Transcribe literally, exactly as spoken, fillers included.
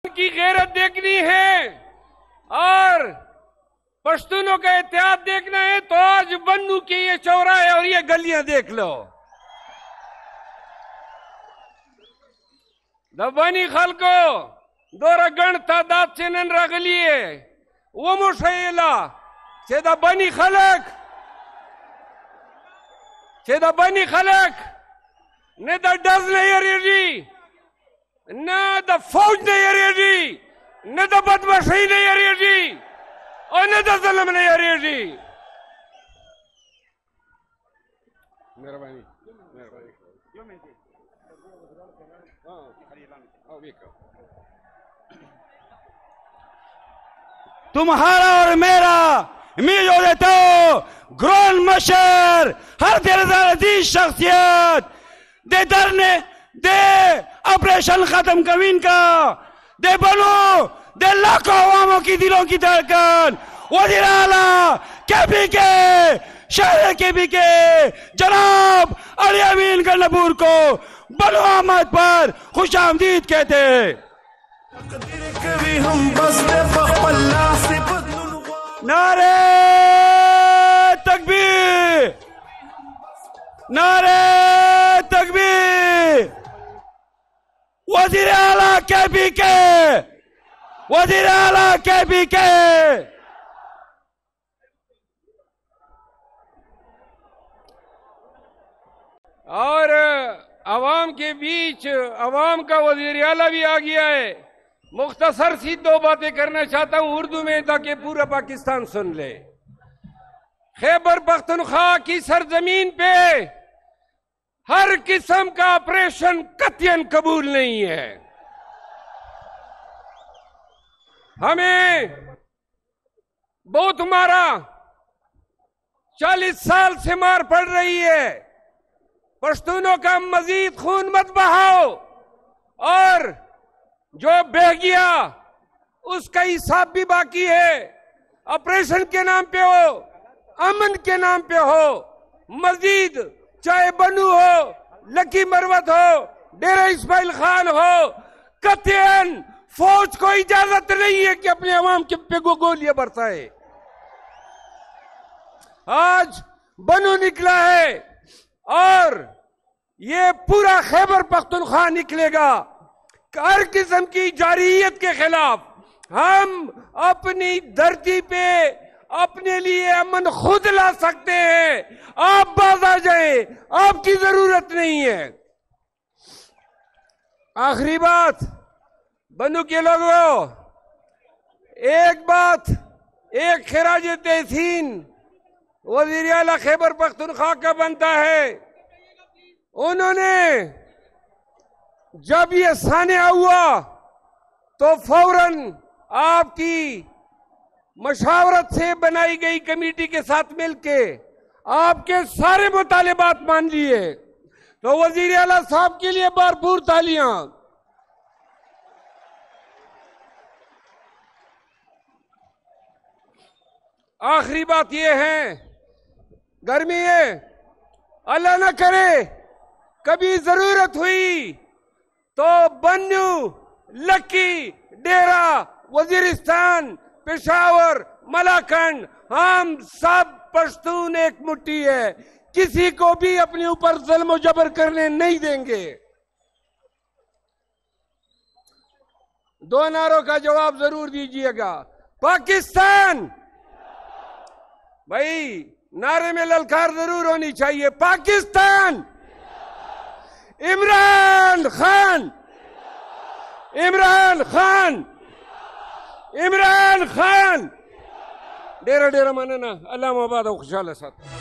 की गैरत देखनी है और पश्तूनों का एहतियात देखना है तो आज बन्नू के ये चौराहे और ये गलियां देख लो। दबानी खल को दोरा गण तादाद से नन रगलिए वो मुशैला चेदा बनी खलक चेदा बनी खलक ने द डज नहीं रेडी न द फौज नहीं रेडी न द बदमाशी नहीं रेडी और न द जुल्म नहीं रेडी। मेहरबानी तुम्हारा और मेरा मिलो देते ग्रोन मशर हर तेरे शख्सियत दे दरने दे ऑपरेशन खत्म कवीन का दे बनो दे लाखों अवामों की दिलों की धड़कन वज़ीर आला के पी के शहर के पी के जनाब अली अमीन गन्नपुर को बनो अहमद पर खुश आमदीद कहते हैं। नारे तकबीर नारे तकबीर वज़ीर आला के पी के वज़ीर आला के पी के और अवाम के बीच अवाम का वज़ीर आला भी आ गया है। मुख्तसर सी दो बातें करना चाहता हूं उर्दू में ताकि पूरा पाकिस्तान सुन ले। खैबर पख्तूनख्वा की सरजमीन पे हर किस्म का ऑपरेशन कतई कबूल नहीं है। हमें बहुत मारा, चालीस साल से मार पड़ रही है। पश्तूनों का मजीद खून मत बहाओ और जो बह गया उसका हिसाब भी बाकी है। ऑपरेशन के नाम पे हो, अमन के नाम पे हो, मजीद चाहे बनू हो, लकी मरवत हो, डेरा इस्माइल खान हो, कतई फौज को इजाजत नहीं है कि अपने अवाम के पे गोलियां बरसाए। आज बनू निकला है और ये पूरा खैबर पख्तूनख्वा निकलेगा हर किस्म की जारियत के खिलाफ। हम अपनी धरती पे अपने लिए अमन खुद ला सकते हैं। आप बाज आ जाए, आपकी जरूरत नहीं है। आखिरी बात बनू के लोगों, एक बात एक खिराज तहसीन वज़ीर आला खैबर पख्तूनख्वा का बनता है। उन्होंने जब ये सानिया हुआ तो फौरन आपकी मशावरत से बनाई गई कमेटी के साथ मिलके आपके सारे मुतालिबात मान लिए। तो वज़ीर आला साहब के लिए भरपूर तालियां। आखिरी बात यह है, गर्मी है, अल्लाह न करे कभी जरूरत हुई तो बन्नू, लकी, डेरा, वजीरिस्तान, पेशावर, मलाकंड हम सब पश्तून एक मुट्ठी है। किसी को भी अपने ऊपर जुल्म जबर करने नहीं देंगे। दो नारों का जवाब जरूर दीजिएगा। पाकिस्तान, भाई नारे में ललकार जरूर होनी चाहिए। पाकिस्तान, इमरान खान, इमरान खान, इमरान खान। डेरा डेरा माने ना अल्लाह मुबारक खुशहाल साथ।